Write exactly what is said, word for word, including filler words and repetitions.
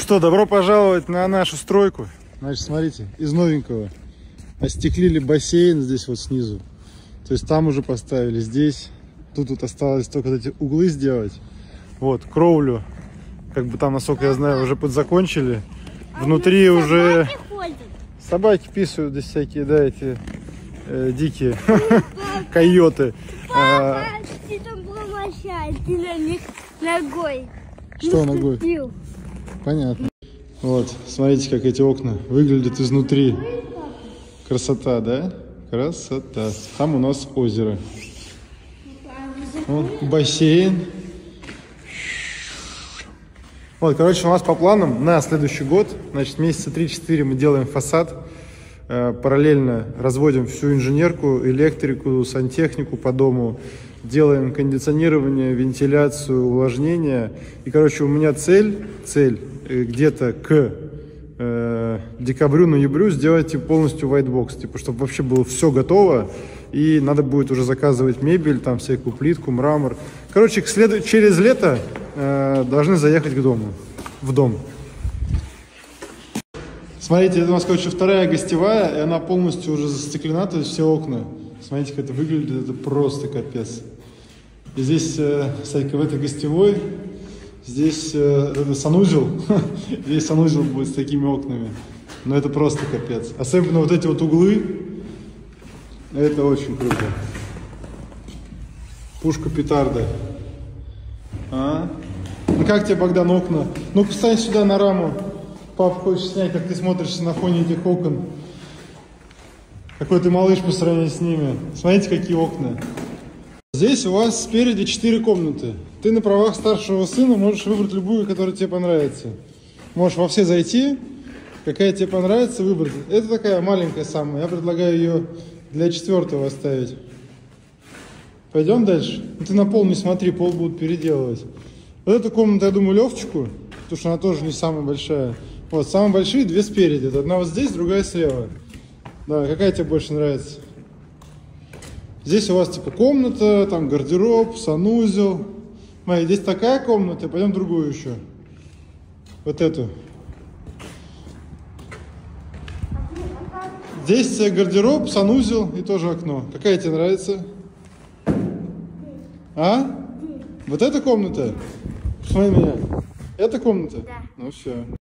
что, добро пожаловать на нашу стройку. Значит, смотрите, из новенького остеклили бассейн здесь вот снизу. То есть там уже поставили, здесь. Тут вот осталось только вот эти углы сделать. Вот, кровлю, как бы там, насколько я знаю, уже подзакончили. Внутри а уже собаки, собаки писают здесь всякие, да, эти э, дикие койоты. Папа, ты там промощаешь, ты на них ногой. Что ногой? Понятно. Вот, смотрите, как эти окна выглядят изнутри. Красота, да? Красота. Там у нас озеро. Вот, бассейн. Вот, короче, у нас по планам на следующий год, значит, месяца три-четыре мы делаем фасад. Э, параллельно разводим всю инженерку, электрику, сантехнику по дому. Делаем кондиционирование, вентиляцию, увлажнение. И, короче, у меня цель, цель э, где-то к э, декабрю-ноябрю сделать типа, полностью white box, типа, чтобы вообще было все готово. И надо будет уже заказывать мебель, там всякую плитку, мрамор. Короче, к следу... через лето э, должны заехать к дому, в дом. Смотрите, это у нас, короче, вторая гостевая, и она полностью уже застеклена, то есть все окна. Смотрите, как это выглядит, это просто капец. И здесь, э, кстати, в этой гостевой, здесь э, это санузел, здесь санузел будет с такими окнами. Но это просто капец. Особенно вот эти вот углы, это очень круто. Пушка петарда. А? Ну как тебе, Богдан, окна? Ну-ка встань сюда на раму. Папа хочет снять, как ты смотришься на фоне этих окон. Какой ты малыш по сравнению с ними. Смотрите, какие окна. Здесь у вас спереди четыре комнаты. Ты на правах старшего сына можешь выбрать любую, которая тебе понравится. Можешь во все зайти, какая тебе понравится, выбрать. Это такая маленькая самая. Я предлагаю ее для четвертого оставить. Пойдем дальше? Ну, ты на пол не смотри, пол будут переделывать. Вот эту комнату, я думаю, Левчику, потому что она тоже не самая большая. Вот, самые большие две спереди. Одна вот здесь, другая слева. Да, какая тебе больше нравится? Здесь у вас типа комната, там гардероб, санузел. Смотри, здесь такая комната, пойдем другую еще. Вот эту. Здесь гардероб, санузел и тоже окно. Какая тебе нравится? А? Вот эта комната? Посмотри меня. Эта комната? Да. Ну все.